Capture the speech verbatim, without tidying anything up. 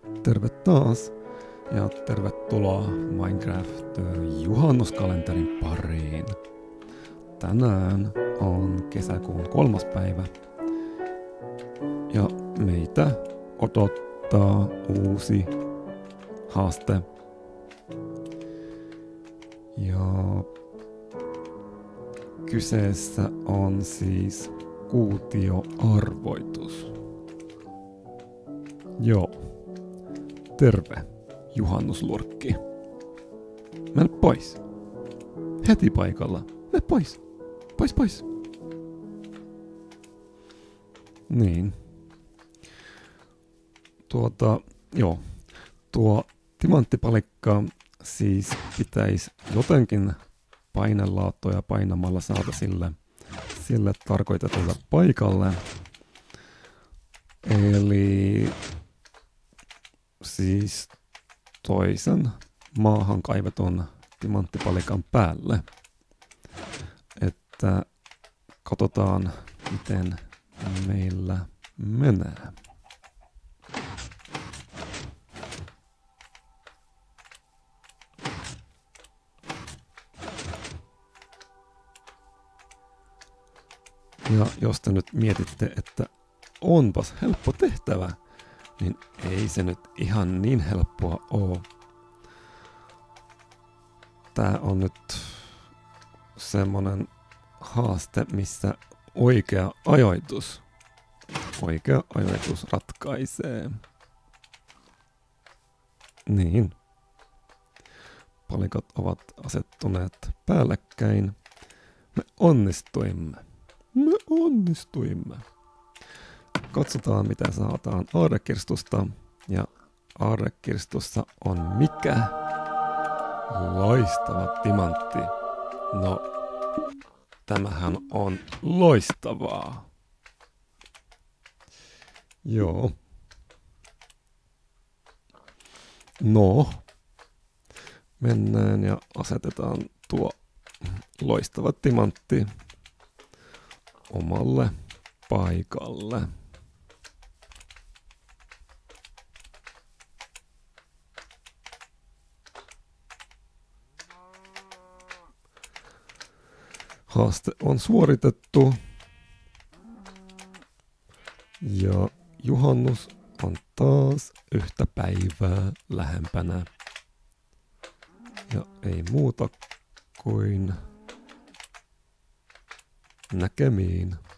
Terve taas ja tervetuloa Minecraft-juhannuskalenterin pariin. Tänään on kesäkuun kolmas päivä ja meitä odottaa uusi haaste. Ja kyseessä on siis kuutioarvoitus. Joo. Terve, juhannuslurkki. Mene pois. Heti paikalla. Mene pois. Pois, pois. Niin. Tuota, joo. Tuo timanttipalikka siis pitäisi jotenkin painelaattoja painamalla saada sille, sille tarkoitetulle paikalle. Eli siis toisen maahan kaivetun timanttipalikan päälle. Että katsotaan, miten meillä menee. Ja jos te nyt mietitte, että onpas helppo tehtävä, niin ei se nyt ihan niin helppoa oo. Tää on nyt semmonen haaste, missä oikea ajoitus, oikea ajoitus ratkaisee. Niin. Palikat ovat asettuneet päällekkäin. Me onnistuimme. Me onnistuimme. Katsotaan, mitä saadaan aarrekirstusta. Ja aarrekirstussa on mikä? Loistava timantti. No, tämähän on loistavaa. Joo. No, mennään ja asetetaan tuo loistava timantti omalle paikalle. Haaste on suoritettu ja juhannus on taas yhtä päivää lähempänä. Ja ei muuta kuin näkemiin.